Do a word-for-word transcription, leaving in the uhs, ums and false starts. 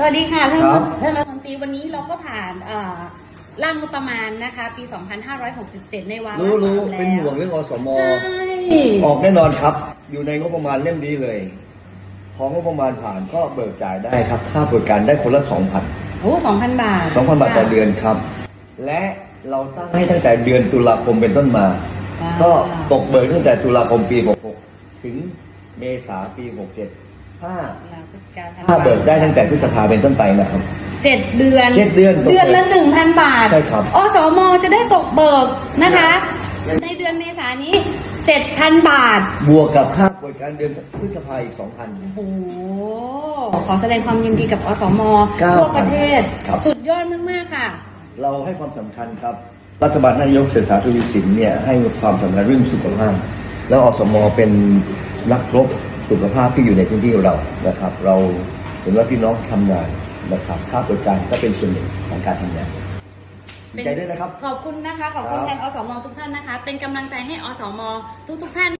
วัสดีค่ะท่านท่านรัฐมนตรีวันนี้เราก็ผ่านร่างงบประมาณนะคะปี สองพันห้าร้อยหกสิบเจ็ด ในวาระสามแล้วรู้เป็นห่วงเรื่องอสม. ใช่ออกแน่นอนครับอยู่ในงบประมาณเล่มนี้เลยพองบประมาณผ่านก็เบิกจ่ายได้ครับค่าบริการได้คนละ สองพันโอ้ สองพัน บาทสองพัน บาทต่อเดือนครับและเราตั้งให้ตั้งแต่เดือนตุลาคมเป็นต้นมาก็ตกเบิกตั้งแต่ตุลาคมปีหกหกถึงเมษาปีหกเจ็ดถ้าถ้าเบิกได้ตั้งแต่พฤษภาเป็นต้นไปนะครับเจ็ดเดือนเจ็ดเดือนเดือนละ หนึ่งพัน บาทใช่ครับอสม.จะได้ตกเบิกนะคะในเดือนเมษายนนี้ เจ็ดพัน บาทบวกกับค่าบริการเดือนพฤษภาอีก สองพันโอ้โหขอแสดงความยินดีกับอสม.ทั่วประเทศสุดยอดมากๆค่ะเราให้ความสำคัญครับรัฐบาลนายกเศรษฐาทวีสินเนี่ยให้ความสำคัญเรื่องสุขภาพแล้วอสม.เป็นนักรบสุขภาพที่อยู่ในพื้นที่เรานะครับเราเห็นว่าพี่น้องทำงานนะครับค่าบริการก็เป็นส่วนหนึ่งของการทำงานใจด้วยนะครับขอบคุณนะคะขอบคุณแทนอสม.ทุกท่านนะคะเป็นกำลังใจให้อสม.ทุกๆท่าน